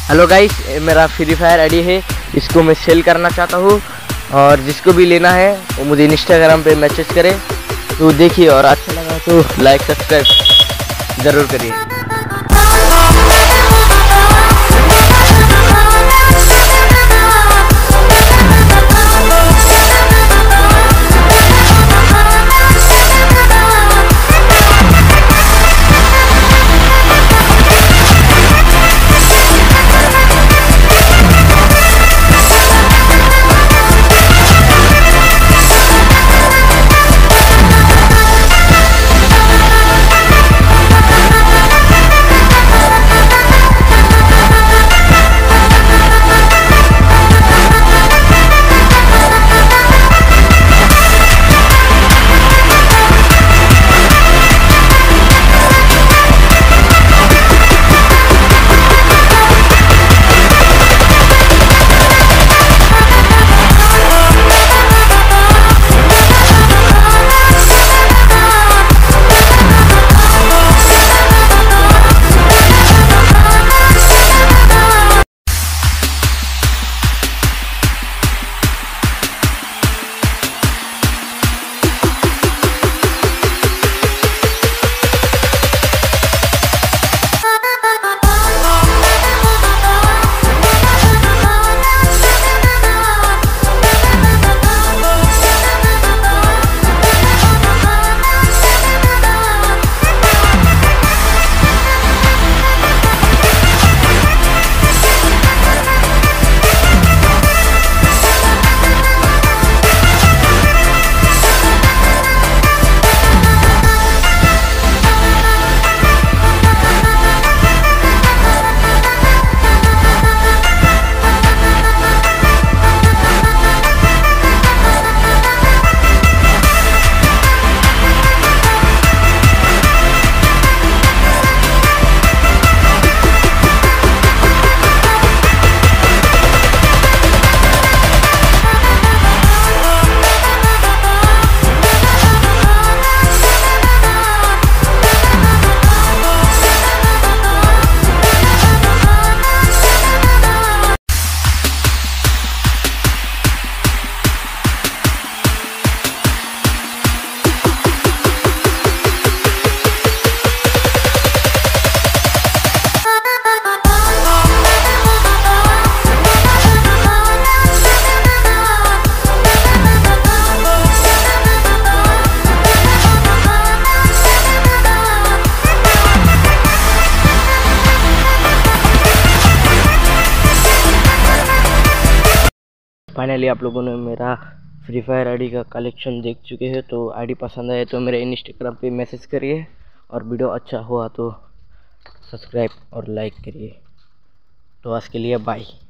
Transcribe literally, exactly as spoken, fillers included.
Hello guys, मेरा free fire ID है, इसको मैं सेल करना चाहता हूँ और जिसको भी लेना है वो मुझे इंस्टाग्राम पे मैसेज करे। तो देखिए, और अच्छा लगा तो लाइक सब्सक्राइब ज़रूर करिए। फाइनली आप लोगों ने मेरा फ्री फायर आईडी का कलेक्शन देख चुके हैं। तो आईडी पसंद आए तो मेरे इंस्टाग्राम पे मैसेज करिए और वीडियो अच्छा हुआ तो सब्सक्राइब और लाइक करिए। तो आज के लिए बाय।